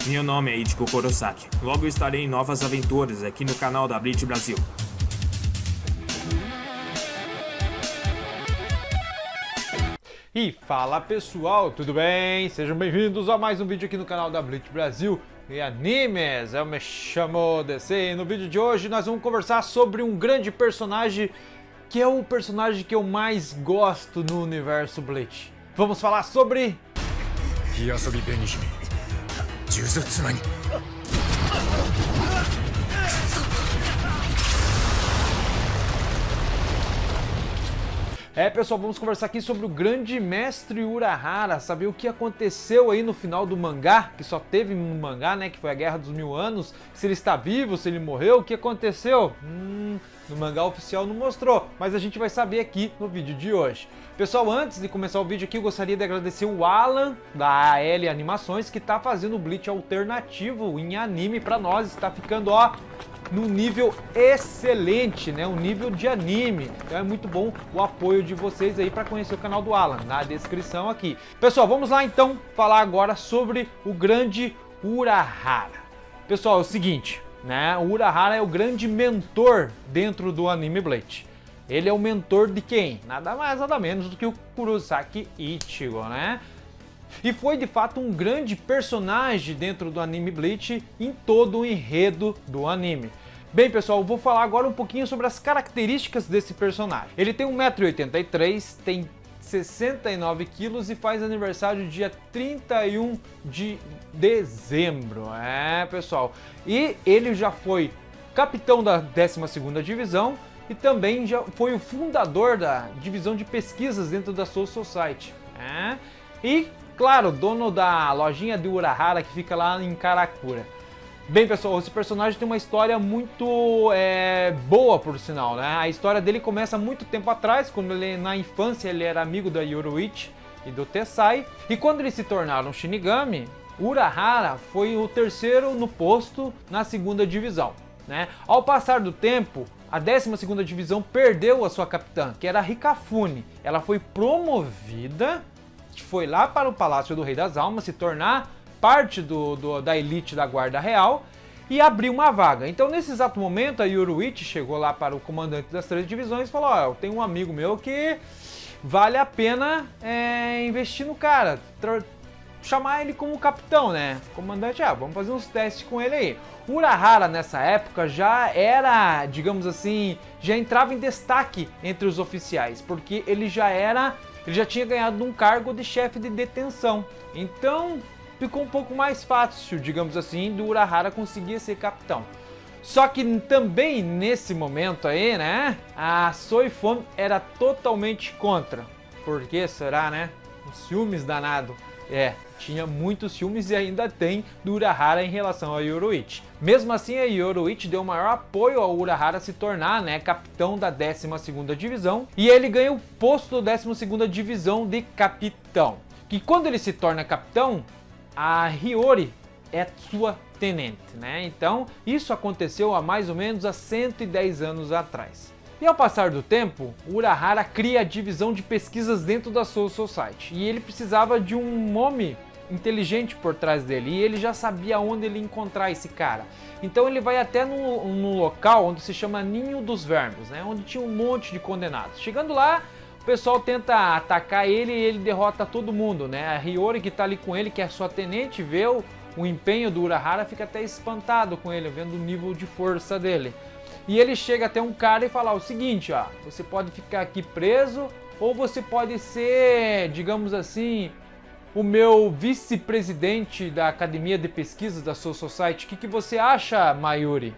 Meu nome é Ichiko Kurosaki. Logo estarei em novas aventuras aqui no canal da Bleach Brasil. E fala pessoal, tudo bem? Sejam bem-vindos a mais um vídeo aqui no canal da Bleach Brasil e Animes. Eu me chamo DC e no vídeo de hoje nós vamos conversar sobre um grande personagem que é o personagem que eu mais gosto no universo Bleach. Vamos falar sobre... Hyasobi Benihime Jujutsu Nani. Pessoal, vamos conversar aqui sobre o grande mestre Urahara, saber o que aconteceu aí no final do mangá, que só teve um mangá, né, que foi a Guerra dos Mil Anos, se ele está vivo, se ele morreu, o que aconteceu? No mangá oficial não mostrou, mas a gente vai saber aqui no vídeo de hoje. Pessoal, antes de começar o vídeo aqui, eu gostaria de agradecer o Alan, da AL Animações, que está fazendo o Bleach alternativo em anime para nós, está ficando, ó, num nível excelente, né? Um nível de anime. Então é muito bom o apoio de vocês aí para conhecer o canal do Alan, na descrição aqui. Pessoal, vamos lá então falar agora sobre o grande Urahara. Pessoal, é o seguinte, né? O Urahara é o grande mentor dentro do anime Bleach. Ele é o mentor de quem? Nada mais, nada menos do que o Kurosaki Ichigo, né? E foi de fato um grande personagem dentro do anime Bleach em todo o enredo do anime. Bem pessoal, eu vou falar agora um pouquinho sobre as características desse personagem. Ele tem 1,83 m, tem 69 quilos e faz aniversário dia 31 de dezembro. Pessoal, e ele já foi capitão da 12ª divisão e também já foi o fundador da divisão de pesquisas dentro da Soul Society. E claro, dono da lojinha de Urahara que fica lá em Karakura. Bem pessoal, esse personagem tem uma história muito boa por sinal, né? A história dele começa muito tempo atrás, quando ele na infância ele era amigo da Yoruichi e do Tessai. E quando eles se tornaram Shinigami, Urahara foi o terceiro no posto na 2ª divisão, né? Ao passar do tempo, a 12ª divisão perdeu a sua capitã, que era a Hikafune. Ela foi promovida, foi lá para o Palácio do Rei das Almas, se tornar parte da elite da Guarda Real e abriu uma vaga. Então, nesse exato momento, a Yoruichi chegou lá para o comandante das 3 divisões e falou: ó, eu tenho um amigo meu que vale a pena investir no cara, chamar ele como capitão, né? Comandante, vamos fazer uns testes com ele aí. Urahara nessa época já era, digamos assim, já entrava em destaque entre os oficiais, porque ele já tinha ganhado um cargo de chefe de detenção. Então ficou um pouco mais fácil, digamos assim, do Urahara conseguir ser capitão. Só que também nesse momento aí, né, a Soifon era totalmente contra. Por que será, né? Os ciúmes danado. Tinha muitos ciúmes e ainda tem do Urahara em relação a Yoruichi. Mesmo assim, a Yoruichi deu maior apoio ao Urahara se tornar, né, capitão da 12ª divisão. E ele ganha o posto da 12ª divisão de capitão. E quando ele se torna capitão, a Hiyori é sua tenente, né? Então, isso aconteceu há mais ou menos há 110 anos atrás. E ao passar do tempo, Urahara cria a divisão de pesquisas dentro da Soul Society. E ele precisava de um homem inteligente por trás dele. E ele já sabia onde ele encontrar esse cara. Então ele vai até num local onde se chama Ninho dos Vermes, né? Onde tinha um monte de condenados. Chegando lá, o pessoal tenta atacar ele e ele derrota todo mundo, né? A Hiyori que tá ali com ele, que é sua tenente, vê o empenho do Urahara, fica até espantado com ele, vendo o nível de força dele. E ele chega até um cara e fala o seguinte, ó, você pode ficar aqui preso ou você pode ser, digamos assim, o meu vice-presidente da Academia de Pesquisas da Soul Society. O que você acha, Mayuri?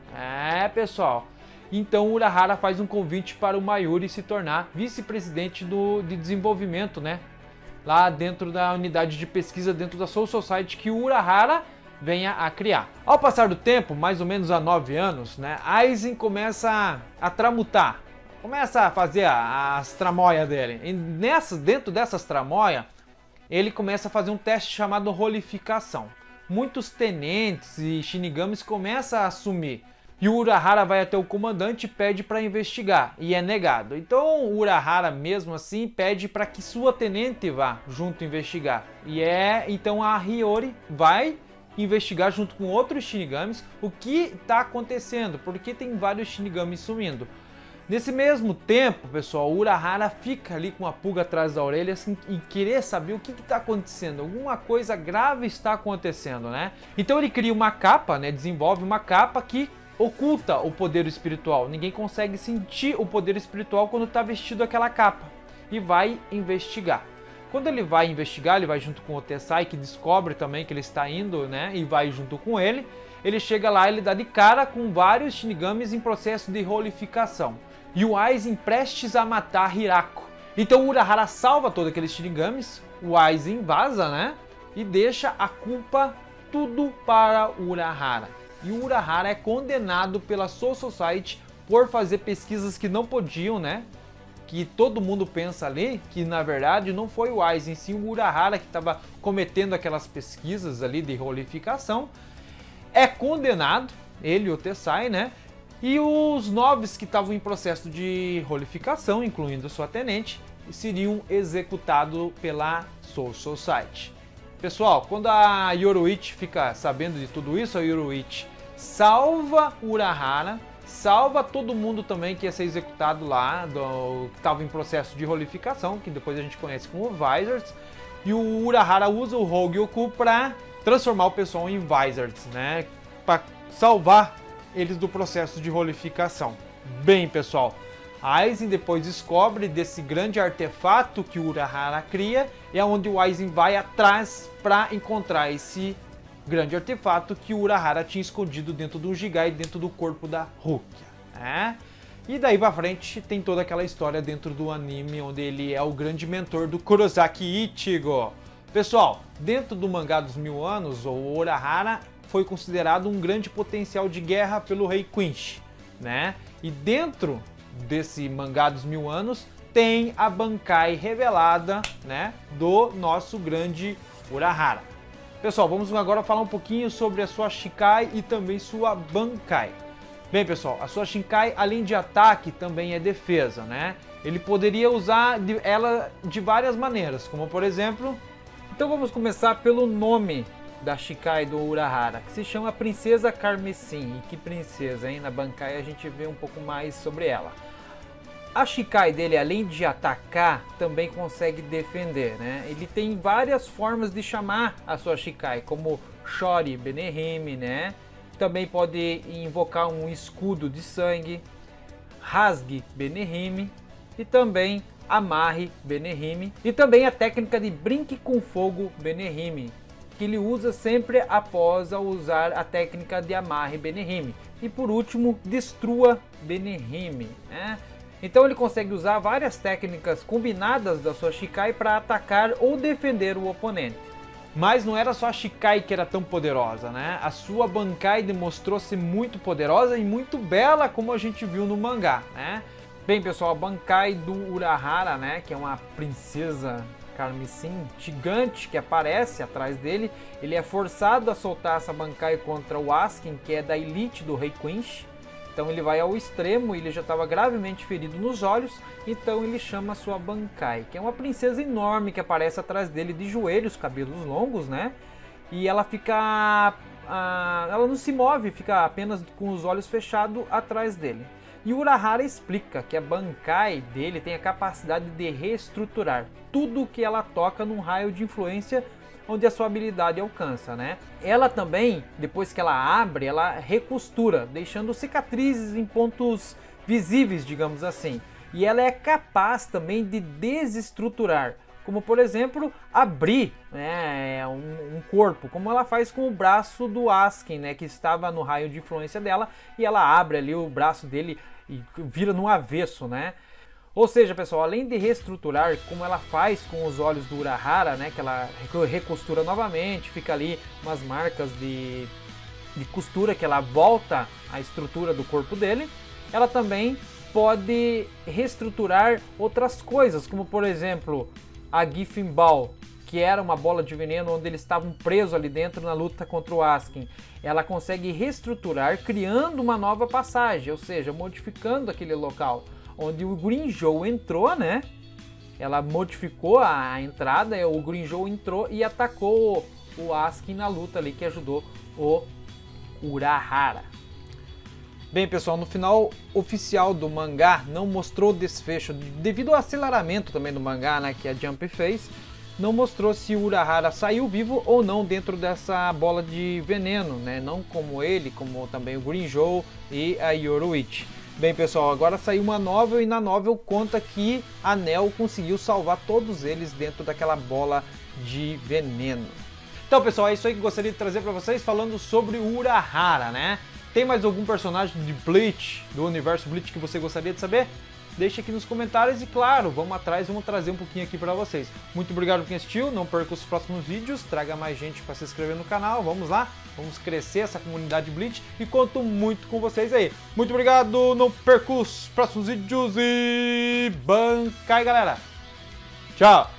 Pessoal, então Urahara faz um convite para o Mayuri se tornar vice-presidente de desenvolvimento, né? Lá dentro da unidade de pesquisa dentro da Soul Society que o Urahara venha a criar. Ao passar do tempo, mais ou menos há 9 anos, né, Aizen começa a tramutar, começa a fazer as tramóias dele. E dentro dessas tramóias, ele começa a fazer um teste chamado rolificação. Muitos tenentes e shinigamis começam a assumir. E o Urahara vai até o comandante e pede para investigar, e é negado. Então o Urahara mesmo assim pede para que sua tenente vá junto investigar. Então a Hiyori vai investigar junto com outros Shinigamis o que está acontecendo, porque tem vários Shinigamis sumindo. Nesse mesmo tempo, pessoal, o Urahara fica ali com a pulga atrás da orelha assim, e querer saber o que está acontecendo. Alguma coisa grave está acontecendo, né? Então ele cria uma capa, né? Desenvolve uma capa que oculta o poder espiritual. Ninguém consegue sentir o poder espiritual quando está vestido aquela capa. E vai investigar. Quando ele vai investigar, ele vai junto com o Tessai, que descobre também que ele está indo, né? E vai junto com ele. Ele chega lá e ele dá de cara com vários Shinigamis em processo de rolificação. E o Aizen prestes a matar Hirako. Então o Urahara salva todos aqueles Shinigamis, o Aizen vaza, né? E deixa a culpa tudo para o Urahara. E o Urahara é condenado pela Soul Society por fazer pesquisas que não podiam, né? Que todo mundo pensa ali que na verdade não foi o Aizen, sim o Urahara que estava cometendo aquelas pesquisas ali de rolificação. É condenado, ele e o Tessai, né? E os 9 que estavam em processo de rolificação, incluindo sua tenente, seriam executados pela Soul Society. Pessoal, quando a Yoruichi fica sabendo de tudo isso, a Yoruichi salva o Urahara, salva todo mundo também que ia ser executado lá, que estava em processo de rolificação, que depois a gente conhece como Vizards, e o Urahara usa o Hogyoku para transformar o pessoal em Vizards, né? Para salvar eles do processo de rolificação. Bem, pessoal, Aizen depois descobre desse grande artefato que o Urahara cria, e é onde o Aizen vai atrás para encontrar esse grande artefato que o Urahara tinha escondido dentro do Jigai, dentro do corpo da Rukia, né? E daí pra frente tem toda aquela história dentro do anime, onde ele é o grande mentor do Kurosaki Ichigo. Pessoal, dentro do mangá dos 1000 anos, o Urahara foi considerado um grande potencial de guerra pelo Rei Quinch, né? E dentro desse mangá dos 1000 anos tem a Bankai revelada, né, do nosso grande Urahara. Pessoal, vamos agora falar um pouquinho sobre a sua Shikai e também sua Bankai. Bem, pessoal, a sua Shikai, além de ataque, também é defesa, né? Ele poderia usar ela de várias maneiras, como por exemplo... Então vamos começar pelo nome da Shikai do Urahara, que se chama Princesa Carmesim. E que princesa, hein? Na Bankai a gente vê um pouco mais sobre ela. A Shikai dele, além de atacar, também consegue defender, né? Ele tem várias formas de chamar a sua Shikai, como Shori Benehime, né? Também pode invocar um escudo de sangue, Rasgue Benehime e também Amarre Benehime. E também a técnica de Brinque com Fogo Benehime, que ele usa sempre após usar a técnica de Amarre Benehime. E por último, Destrua Benehime, né? Então ele consegue usar várias técnicas combinadas da sua Shikai para atacar ou defender o oponente. Mas não era só a Shikai que era tão poderosa, né? A sua Bankai demonstrou ser muito poderosa e muito bela, como a gente viu no mangá, né? Bem, pessoal, a Bankai do Urahara, né, que é uma princesa carmesim gigante que aparece atrás dele, ele é forçado a soltar essa Bankai contra o Askin, que é da elite do Rei Quinch. Então ele vai ao extremo, ele já estava gravemente ferido nos olhos, então ele chama a sua Bankai, que é uma princesa enorme que aparece atrás dele de joelhos, cabelos longos, né? E ela fica... ela não se move, fica apenas com os olhos fechados atrás dele. E o Urahara explica que a Bankai dele tem a capacidade de reestruturar tudo que ela toca num raio de influência onde a sua habilidade alcança, né? Ela também, depois que ela abre, ela recostura, deixando cicatrizes em pontos visíveis, digamos assim. E ela é capaz também de desestruturar, como por exemplo, abrir, né, um corpo, como ela faz com o braço do Askin, né, que estava no raio de influência dela, e ela abre ali o braço dele e vira no avesso, né? Ou seja, pessoal, além de reestruturar, como ela faz com os olhos do Urahara, né, que ela recostura novamente, fica ali umas marcas de costura que ela volta à estrutura do corpo dele, ela também pode reestruturar outras coisas, como por exemplo a Giffen Ball, que era uma bola de veneno onde eles estavam presos ali dentro na luta contra o Askin. Ela consegue reestruturar criando uma nova passagem, ou seja, modificando aquele local onde o Grimmjow entrou, né? Ela modificou a entrada, o Grimmjow entrou e atacou o Asuka na luta ali que ajudou o Urahara. Bem, pessoal, no final oficial do mangá não mostrou o desfecho, devido ao aceleramento também do mangá, né, que a Jump fez, não mostrou se o Urahara saiu vivo ou não dentro dessa bola de veneno, né, não como ele, como também o Grimmjow e a Yoruichi. Bem, pessoal, agora saiu uma novel e na novel conta que a Nel conseguiu salvar todos eles dentro daquela bola de veneno. Então, pessoal, é isso aí que eu gostaria de trazer para vocês falando sobre o Urahara, né? Tem mais algum personagem de Bleach, do universo Bleach, que você gostaria de saber? Deixe aqui nos comentários e, claro, vamos atrás, vamos trazer um pouquinho aqui para vocês. Muito obrigado por quem assistiu, não perca os próximos vídeos, traga mais gente para se inscrever no canal, vamos lá, vamos crescer essa comunidade Bleach e conto muito com vocês aí. Muito obrigado, não perca os próximos vídeos e Bankai, galera! Tchau!